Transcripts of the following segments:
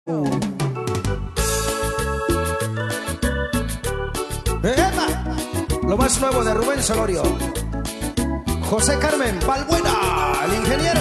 ¡Epa! Lo más nuevo de Rubén Solorio, José Carmen Balbuena, el ingeniero.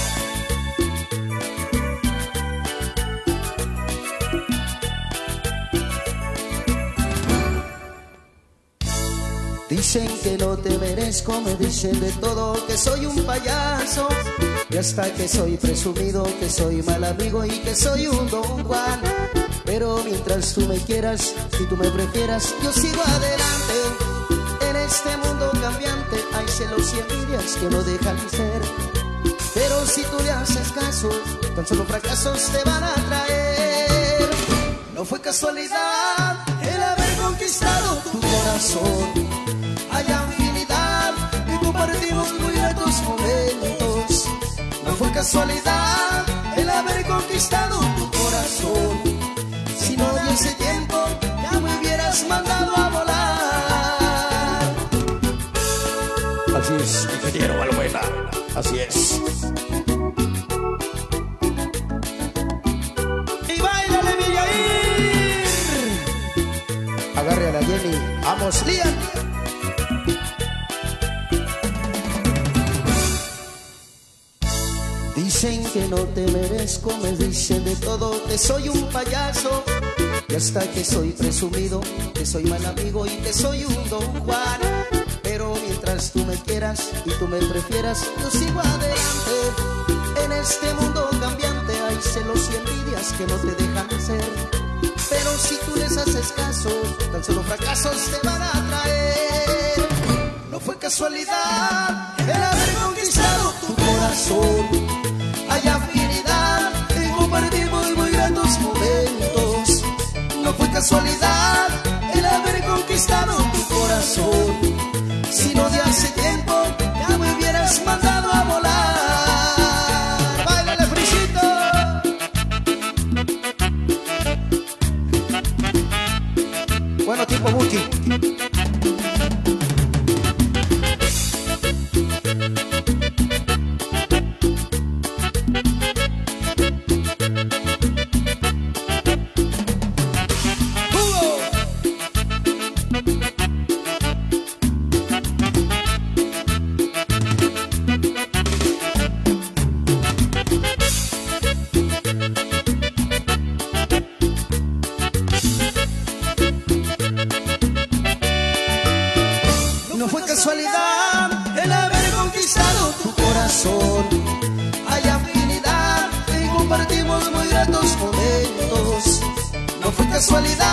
Dicen que no te merezco, me dicen de todo, que soy un payaso, y hasta que soy presumido, que soy mal amigo y que soy un Don Juan. Pero mientras tú me quieras y tú me prefieras, yo sigo adelante. En este mundo cambiante hay celos y envidias que no dejan de ser. Pero si tú le haces caso, tan solo fracasos te van a traer. No fue casualidad el haber conquistado tu corazón. Hay infinidad y compartimos muy gratos momentos. No fue casualidad el haber conquistado tu corazón. Si no hubiese tiempo, ya me hubieras mandado a volar. Así es, ingeniero Balbuena, así es. Y bailale, Villair. Agarre a la Jenny, vamos, Lian. Dicen que no te merezco, me dicen de todo, que soy un payaso, y hasta que soy presumido, que soy mal amigo y que soy un Don Juan. Pero mientras tú me quieras y tú me prefieras, yo sigo adelante. En este mundo cambiante hay celos y envidias que no te dejan ser. Pero si tú les haces caso, tan solo fracasos te van a traer. No fue casualidad el haber conquistado tu corazón. Hay afinidad y compartimos muy gratos momentos. No fue casualidad el haber conquistado tu corazón. Si no de hace tiempo, ya me hubieras mandado a volar. ¡Báilale, Frisito! Bueno, tipo Buki. No fue casualidad el haber conquistado tu corazón. Hay afinidad y compartimos muy gratos momentos. No fue casualidad